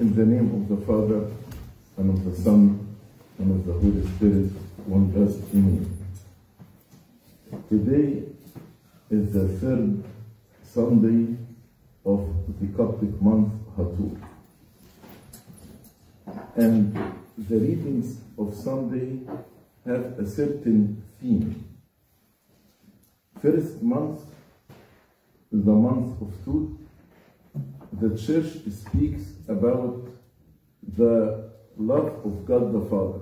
In the name of the Father, and of the Son, and of the Holy Spirit, one God, Amen. Today is the third Sunday of the Coptic month, Hathor. And the readings of Sunday have a certain theme. First month, the month of Tut, the Church speaks about the love of God the Father.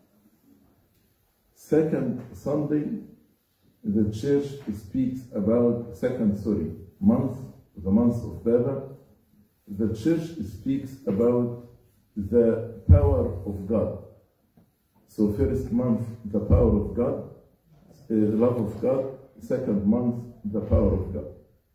Second Sunday, the Church speaks about the month of Baba. The Church speaks about the power of God. So first month, the power of God, the love of God. Second month, the power of God.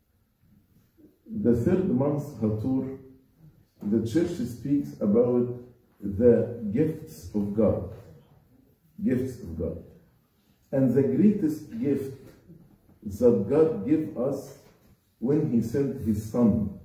The third month, Hathor, the Church speaks about the gifts of God. Gifts of God. And the greatest gift that God gave us when He sent His Son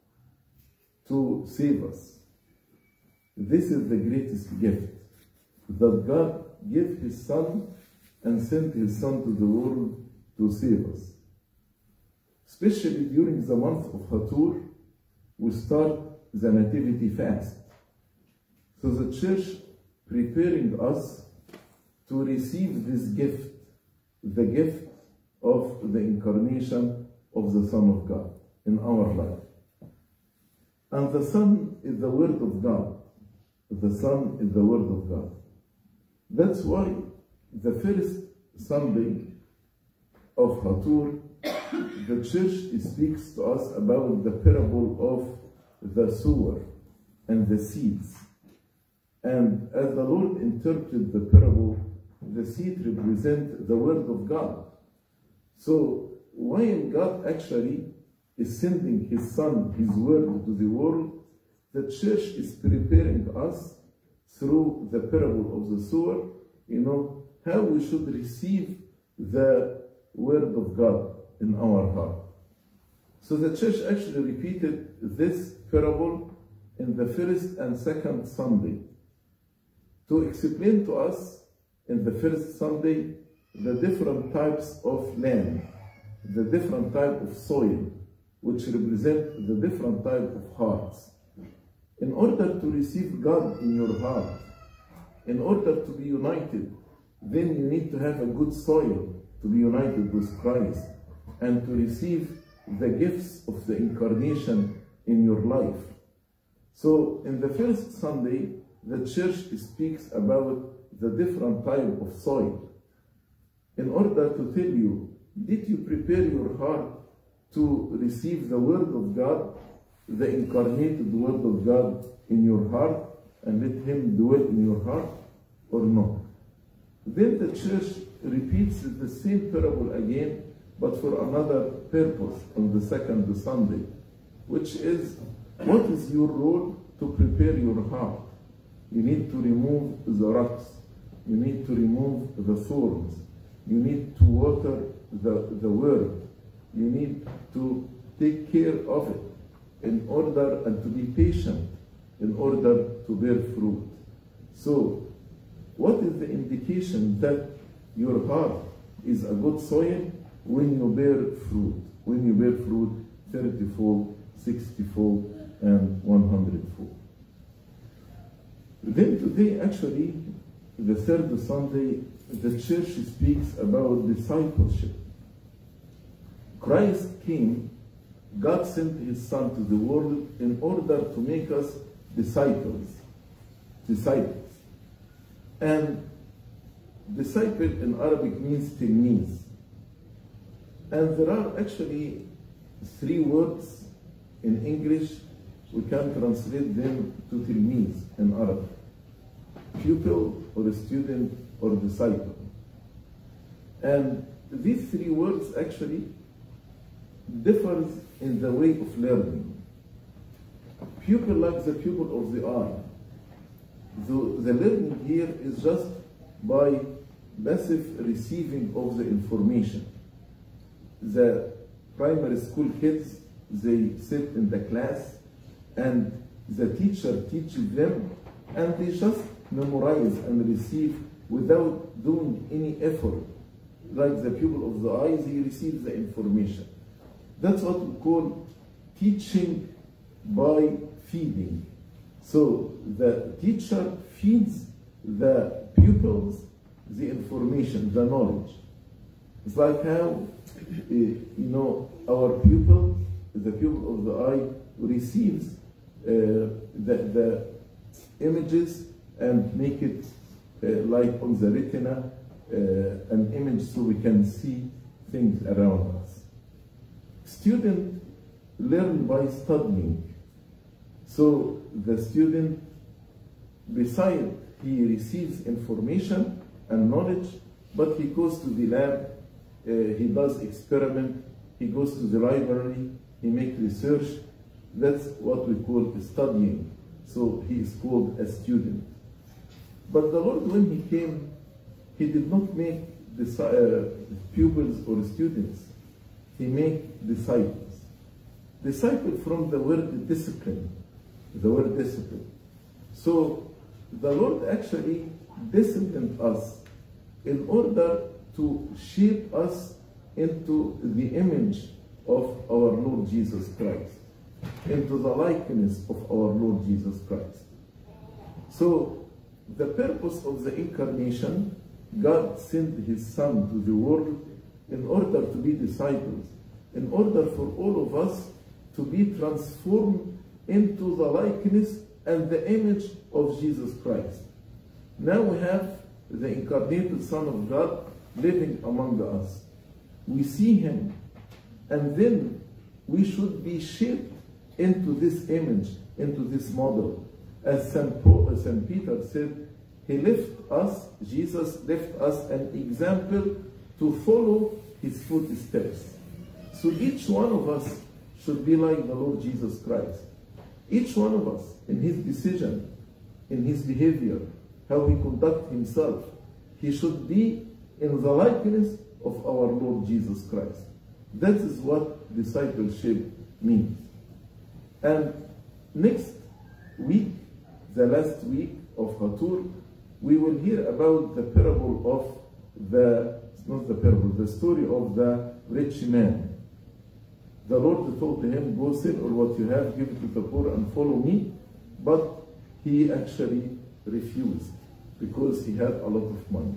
to save us. This is the greatest gift, that God gave His Son and sent His Son to the world to save us. Especially during the month of Hathor, we start the Nativity fast. So the Church preparing us to receive this gift, the gift of the incarnation of the Son of God in our life. And the Son is the Word of God. The Son is the Word of God. That's why the first Sunday of Hathor, the Church speaks to us about the parable of the sower and the seeds. And as the Lord interpreted the parable, the seed represents the Word of God. So while God actually is sending His Son, His Word to the world, the Church is preparing us through the parable of the sower, how we should receive the Word of God in our heart. So the Church actually repeated this parable in the first and second Sunday to explain to us in the first Sunday the different types of land, the different type of soil, which represent the different type of hearts. In order to receive God in your heart, in order to be united, then you need to have a good soil to be united with Christ and to receive the gifts of the incarnation in your life. So in the first Sunday, the Church speaks about the different type of soil in order to tell you, did you prepare your heart to receive the Word of God, the incarnated Word of God in your heart, and let Him dwell in your heart, or not? Then the Church repeats the same parable again, but for another purpose on the second Sunday, which is, what is your role to prepare your heart? You need to remove the rocks. You need to remove the thorns. You need to water the Word. You need to take care of it in order and to be patient in order to bear fruit. So, what is the indication that your heart is a good soil? When you bear fruit. When you bear fruit 30-fold, 60-fold, and 100-fold. Then today, actually, the third Sunday, the Church speaks about discipleship. Christ came, God sent His Son to the world in order to make us disciples. Disciples. And disciple in Arabic means tilmiz. And there are actually 3 words in English, we can translate them to tilmiz in Arabic. Pupil, or student, or disciple. And these 3 words actually differ in the way of learning. Pupil, like the pupil of the eye. The learning here is just by passive receiving of the information. The primary school kids, they sit in the class and the teacher teaches them, and they just memorize and receive without doing any effort. Like the pupil of the eyes, he receives the information. That's what we call teaching by feeding. So the teacher feeds the pupils the information, the knowledge. It's like how, our pupil, the pupil of the eye, receives the images and make it like on the retina, an image so we can see things around us. Students learn by studying. So the student, besides he receives information and knowledge, but he goes to the lab, he does experiment, he goes to the library, he makes research. That's what we call studying. So he is called a student. But the Lord, when he came, he did not make pupils or students. He made disciples. Disciple from the word discipline. The word discipline. So the Lord actually disciplined us in order to shape us into the image of our Lord Jesus Christ, into the likeness of our Lord Jesus Christ. So the purpose of the incarnation, God sent his Son to the world in order to be disciples, in order for all of us to be transformed into the likeness and the image of Jesus Christ. Now we have the incarnated Son of God living among us. We see him, and then we should be shaped into this image, into this model. As St. Peter said, he left us, Jesus left us an example to follow his footsteps. So each one of us should be like the Lord Jesus Christ. Each one of us, in his decision, in his behavior, how he conducts himself, he should be in the likeness of our Lord Jesus Christ. That is what discipleship means. And next week, the last week of Hathor, we will hear about the parable of the story of the rich man. The Lord told him, go sell all what you have, give it to the poor and follow me. But he actually refused because he had a lot of money.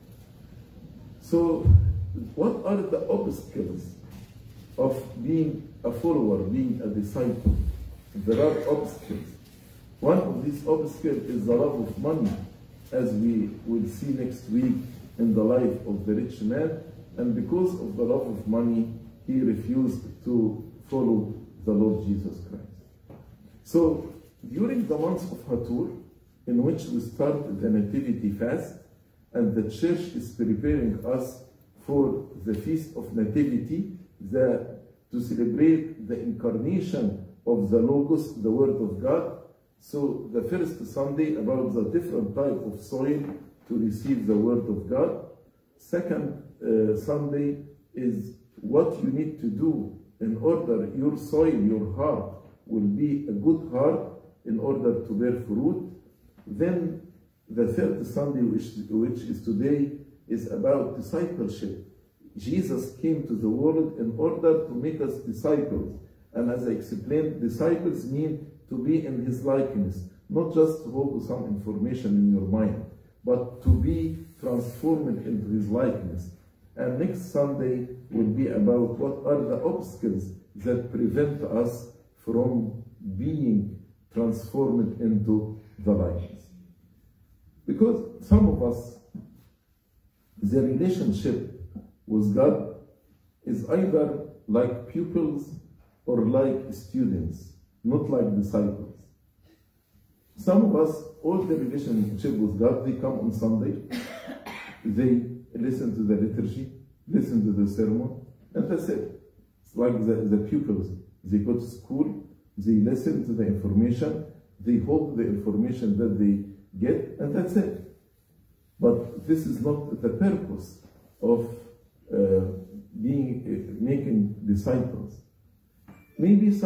So what are the obstacles of being a follower, being a disciple? There are obstacles. One of these obstacles is the love of money, as we will see next week in the life of the rich man. And because of the love of money, he refused to follow the Lord Jesus Christ. So during the month of Hathor, in which we start the Nativity fast, and the church is preparing us for the Feast of Nativity, to celebrate the incarnation of the Logos, the Word of God. So the first Sunday about the different type of soil to receive the Word of God. Second Sunday is what you need to do in order your soil, your heart, will be a good heart in order to bear fruit. Then the third Sunday, which is today, is about discipleship. Jesus came to the world in order to make us disciples. And as I explained, disciples mean to be in his likeness, not just to hold some information in your mind, but to be transformed into his likeness. And next Sunday will be about what are the obstacles that prevent us from being transformed into the likeness. Because some of us, the relationship with God is either like pupils or like students, not like disciples. Some of us, all the relationship with God, they come on Sunday, they listen to the liturgy, listen to the sermon, and that's it. It's like the pupils. They go to school, they listen to the information, they hold the information that they get, and that's it. But this is not the purpose of making disciples. Maybe some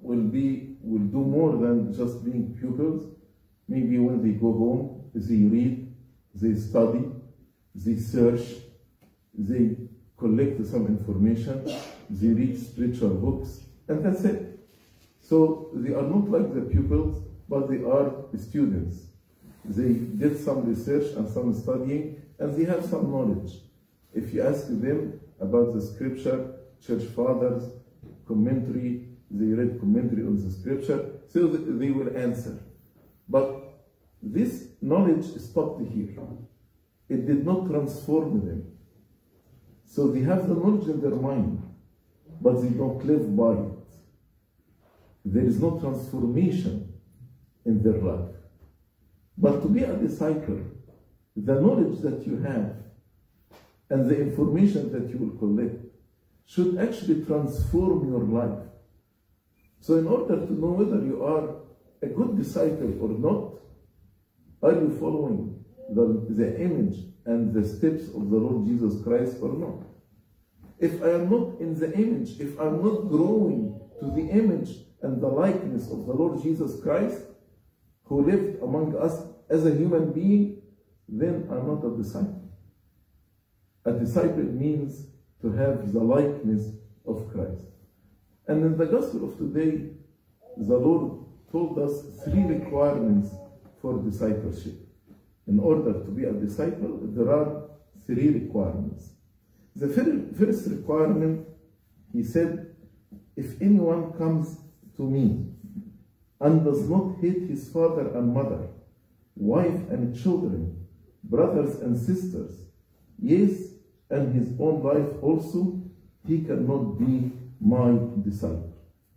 will do more than just being pupils. Maybe when they go home, they read, they study, they search, they collect some information, they read spiritual books, and that's it. So they are not like the pupils, but they are students. They did some research and some studying, and they have some knowledge. If you ask them about the scripture, church fathers, commentary, they read commentary on the scripture, so they will answer. But this knowledge stopped here. It did not transform them. So they have the knowledge in their mind, but they don't live by it. There is no transformation in their life. But to be a disciple, the knowledge that you have and the information that you will collect should actually transform your life. So in order to know whether you are a good disciple or not, are you following the image and the steps of the Lord Jesus Christ or not? If I am not in the image, if I'm not growing to the image and the likeness of the Lord Jesus Christ, who lived among us as a human being, then I'm not a disciple. A disciple means to have the likeness of Christ. And in the gospel of today, the Lord told us 3 requirements for discipleship. In order to be a disciple, there are 3 requirements. The first requirement, he said, if anyone comes to me and does not hate his father and mother, wife and children, brothers and sisters, yes, and his own life also, he cannot be my disciple.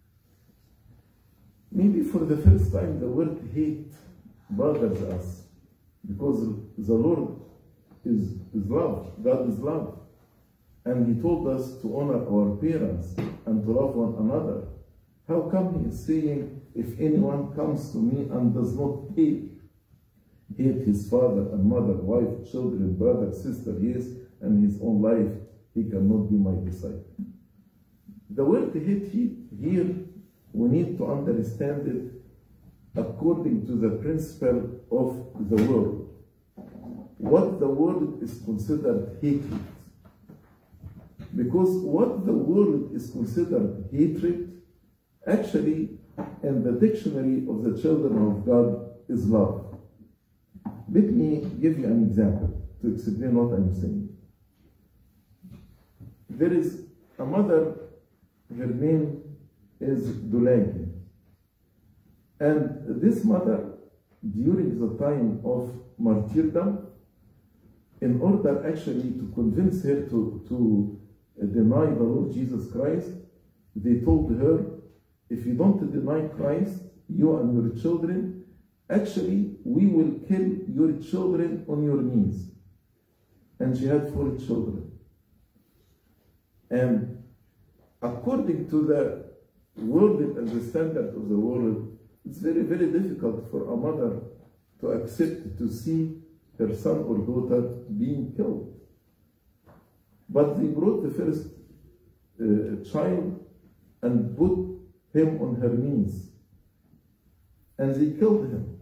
Maybe for the first time the word hate bothers us, because the Lord is love, God is love. And he told us to honor our parents and to love one another. How come he is saying, if anyone comes to me and does not hate his father and mother, wife, children, brother, sister, yes, and his own life, he cannot be my disciple? The word hate here, we need to understand it according to the principle of the world. What the world is considered hatred. Because what the world is considered hatred, actually, in the dictionary of the children of God, is love. Let me give you an example to explain what I'm saying. There is a mother, her name is Dulagi. And this mother, during the time of martyrdom, in order actually to convince her to deny the Lord Jesus Christ, they told her, if you don't deny Christ, you and your children, actually we will kill your children on your knees. And she had 4 children. And according to the world and the standard of the world, it's very, very difficult for a mother to accept to see her son or daughter being killed. But they brought the first child and put him on her knees. And they killed him.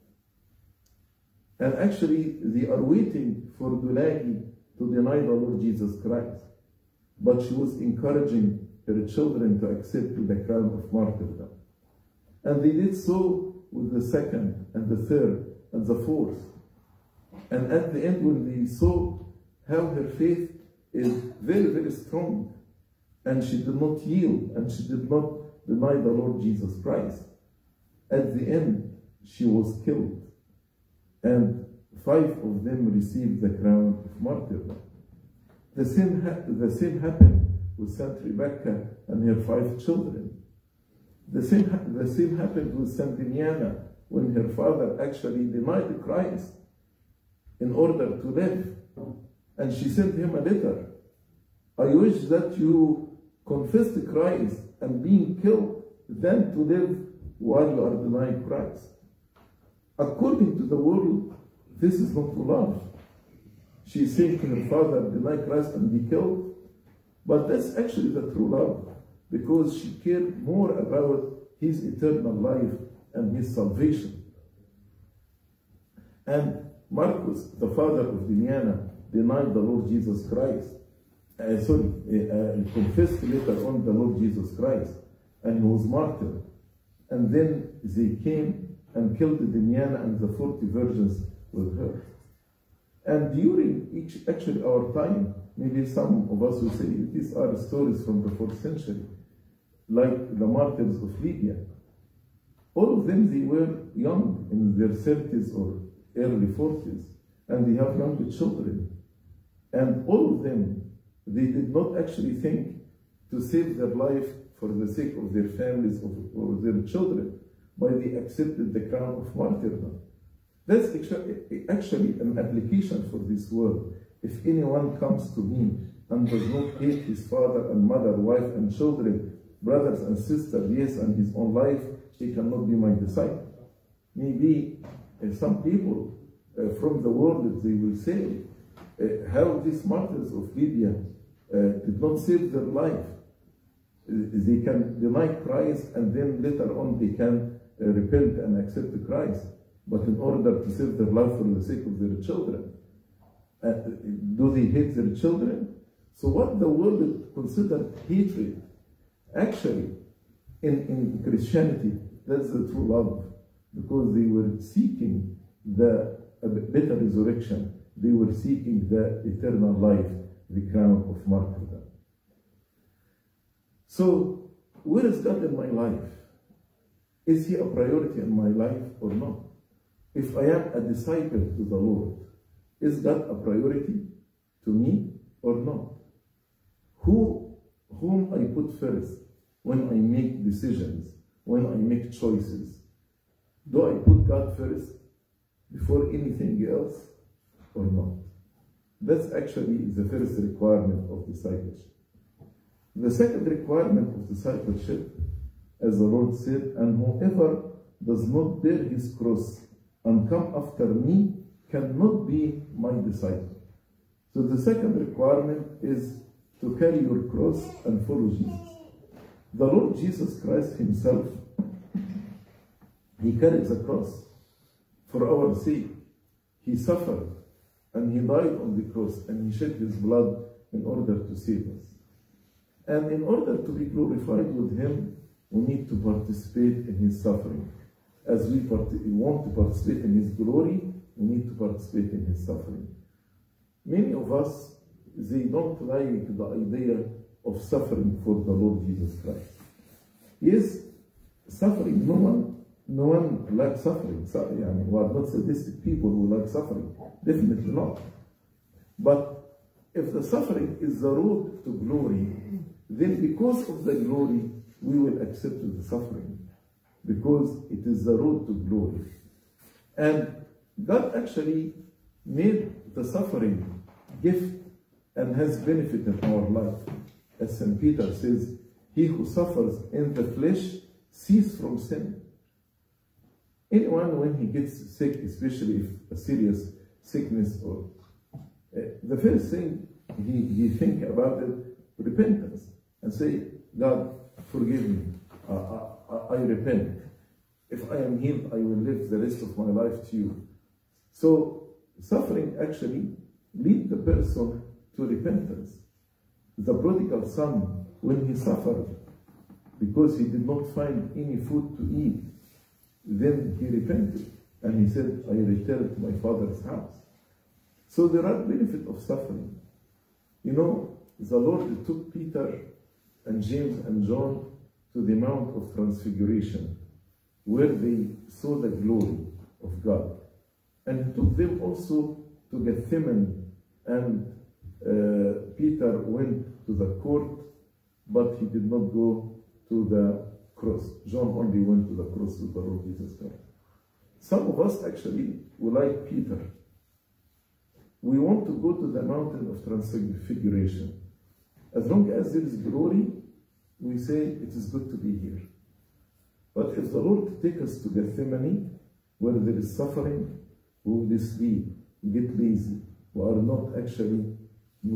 And actually, they are waiting for Dulagi to deny the Lord Jesus Christ. But she was encouraging her children to accept the crown of martyrdom. And they did so with the second and the third and the fourth. And at the end, when they saw how her faith is very, very strong, and she did not yield, and she did not deny the Lord Jesus Christ, at the end, she was killed. And 5 of them received the crown of martyrdom. The same happened with Saint Rebecca and her 5 children. The same happened with Saint Diana, when her father actually denied Christ in order to live. And she sent him a letter. I wish that you confess Christ and being killed than to live while you are denying Christ. According to the world, this is not love. She said to her father, deny Christ and be killed. But that's actually the true love, because she cared more about his eternal life and his salvation. And Marcus, the father of Diana, denied the Lord Jesus Christ. Confessed later on the Lord Jesus Christ, and he was martyred. And then they came and killed Diana and the 40 virgins with her. And during actually our time, maybe some of us will say these are stories from the 4th century, like the martyrs of Libya. All of them, they were young, in their 30s or early 40s, and they have young children. And all of them, they did not actually think to save their life for the sake of their families or their children, but they accepted the crown of martyrdom. That's actually an application for this world. If anyone comes to me and does not hate his father and mother, wife and children, brothers and sisters, yes, and his own life, he cannot be my disciple. Maybe some people from the world, they will say, how these martyrs of Libya did not save their life. They can deny Christ and then later on they can repent and accept Christ. But in order to save their life for the sake of their children, do they hate their children? So what the world considered hatred, actually in Christianity, that's the true love, because they were seeking the better resurrection. They were seeking the eternal life, the crown of martyrdom. So, where is God in my life? Is he a priority in my life or not? If I am a disciple to the Lord, is God a priority to me or not? Whom I put first when I make decisions, when I make choices? Do I put God first before anything else or not? That's actually the first requirement of discipleship. The second requirement of discipleship, as the Lord said, and whoever does not bear his cross and come after me cannot be my disciple. So the second requirement is to carry your cross and follow Jesus. The Lord Jesus Christ himself, he carried the cross for our sake. He suffered and he died on the cross and he shed his blood in order to save us. And in order to be glorified with him, we need to participate in his suffering. As we want to participate in his glory, we need to participate in his suffering. Many of us, they don't like the idea of suffering for the Lord Jesus Christ. Yes, suffering, no one likes suffering. We are not sadistic people who like suffering. Definitely not. But if the suffering is the road to glory, then because of the glory, we will accept the suffering. Because it is the road to glory. And God actually made the suffering gift and has benefit in our life. As St. Peter says, he who suffers in the flesh ceases from sin. Anyone, when he gets sick, especially if a serious sickness, or the first thing he think about it, repentance, and say, God, forgive me, I repent. If I am healed, I will live the rest of my life to you. So suffering actually leads the person to repentance. The prodigal son, when he suffered because he did not find any food to eat, then he repented and he said, I return to my father's house. So there are benefits of suffering. You know, the Lord took Peter and James and John to the Mount of Transfiguration, where they saw the glory of God. And he took them also to Gethsemane, and Peter went to the court, but he did not go to the cross. John only went to the cross with the Lord Jesus Christ. Some of us actually will like Peter. We want to go to the mountain of Transfiguration. As long as there is glory, we say it is good to be here. But if the Lord takes us to Gethsemane, where there is suffering, we will sleep, get lazy. We are not actually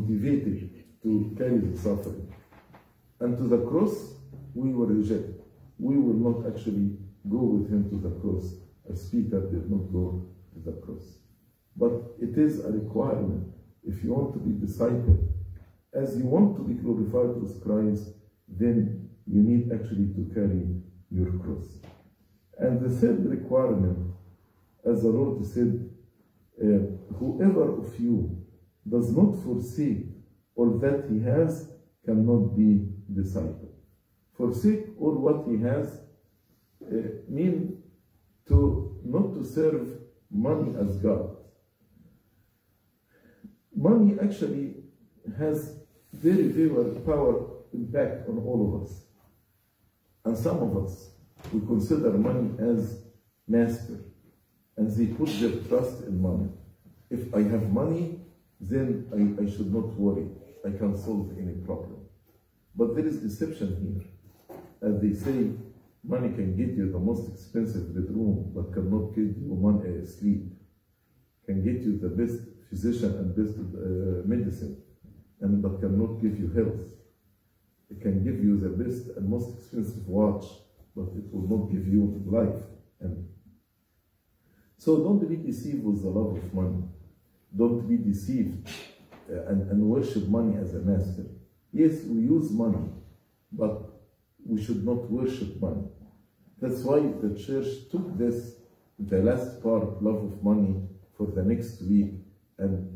motivated to carry the suffering. And to the cross, we will reject. we will not actually go with him to the cross, as Peter did not go to the cross. But it is a requirement. If you want to be discipled, as you want to be glorified with Christ, then you need actually to carry your cross. And the third requirement, as the Lord said, whoever of you does not forsake all that he has cannot be discipled. Forsake all what he has mean to not to serve money as God. Money actually has very, very power impact on all of us. And some of us, we consider money as master, and they put their trust in money. If I have money, then I should not worry. I can solve any problem. But there is deception here. As they say, money can get you the most expensive bedroom, but cannot get you sleep. Can get you the best physician and best medicine, but cannot give you health. It can give you the best and most expensive watch, but it will not give you life. And so don't be deceived with the love of money. Don't be deceived and worship money as a master. Yes, we use money, but we should not worship money. That's why the church took this, the last part, love of money, for the next week. And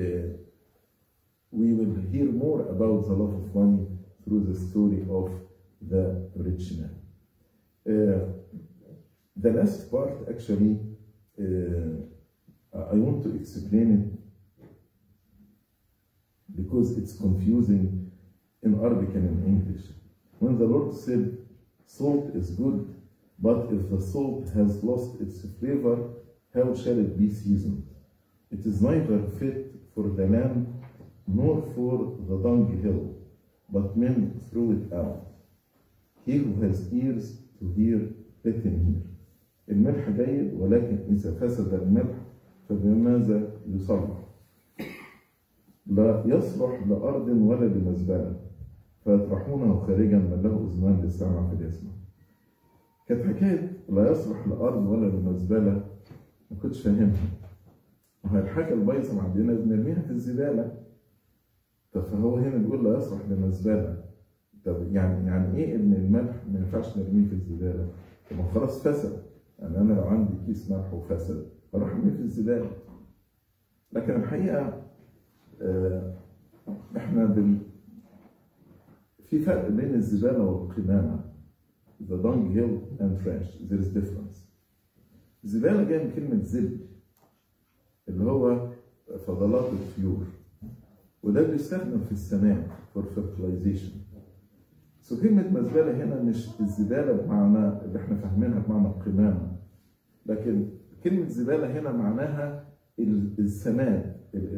we will hear more about the love of money through the story of the rich man. The last part, actually, I want to explain it because it's confusing in Arabic and in English. When the Lord said, salt is good, but if the salt has lost its flavor, how shall it be seasoned? It is neither fit for the lamb nor for the dunghill, but men throw it out. He who has ears to hear, let him hear. الملح جيد ولكن إذا فسد الملح فبماذا يصلح؟ لا يصلح لأرض ولا لمزبلة فيطرحونه خارجا من له أذنان للسمع فليسمع. كانت حكاية لا يصلح لأرض ولا لمزبلة ما كنتش فاهمها. وهي الحاجة البايظة معدينا بنرميها في الزبالة. طب فهو هنا بيقول لا يصلح لمزبلة. طب يعني إيه إن الملح ما ينفعش نرميه في الزبالة؟ طب ما خلاص فسد. يعني أنا لو عندي كيس ملح وفسد أروح أرميه في الزبالة. لكن الحقيقة إحنا في فرق بين الزبالة والقمامة. The dunghill and trash. There is difference. الزبالة جاية من كلمة زبل اللي هو فضلات الطيور. وده بيستخدم في السماد for fertilization. كلمة مزبلة هنا مش الزبالة بمعنى اللي احنا فاهمينها بمعنى القمامة، لكن كلمة زبالة هنا معناها السماد،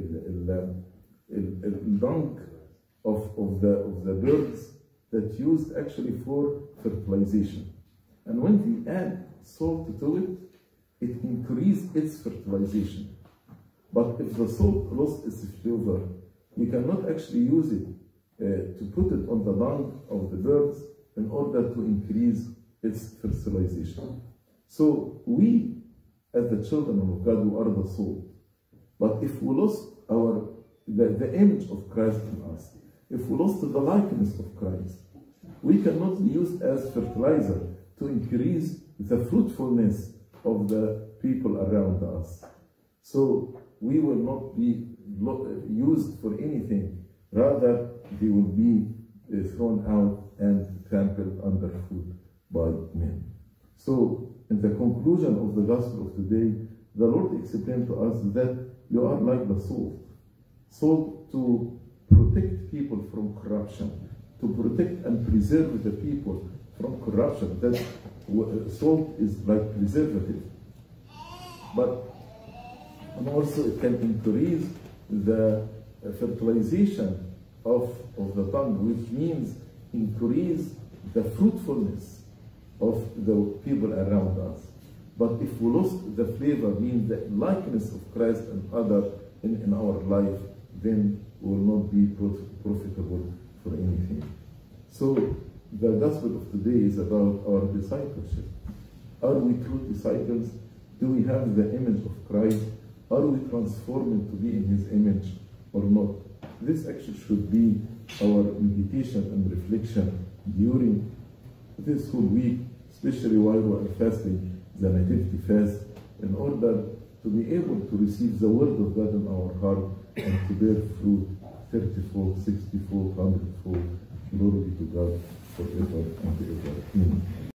dung of the birds that used actually for fertilization. And when we add salt to it, it increases its fertilization. But if the salt lost its flavor, we cannot actually use it to put it on the dung of the birds in order to increase its fertilization. So we, as the children of God, we are the salt. But if we lost the image of Christ in us, if we lost the likeness of Christ, we cannot be used as fertilizer to increase the fruitfulness of the people around us. So we will not be used for anything. Rather, they will be thrown out and trampled underfoot by men. So, in the conclusion of the gospel of today, the Lord explained to us that you are like the salt. Salt to protect people from corruption, to protect and preserve the people from corruption. That salt is like preservative. But also it can increase the fertilization of the tongue, which means increase the fruitfulness of the people around us. But if we lost the flavor, means the likeness of Christ and other in our life, then we will not be profitable for anything. So the gospel of today is about our discipleship. Are we true disciples? Do we have the image of Christ? Are we transformed to be in His image or not? This actually should be our meditation and reflection during this whole week, especially while we are fasting the Nativity fast, in order to be able to receive the Word of God in our heart and to bear fruit 30-fold, 60-fold, 100-fold. Glory be to God forever and ever. Amen.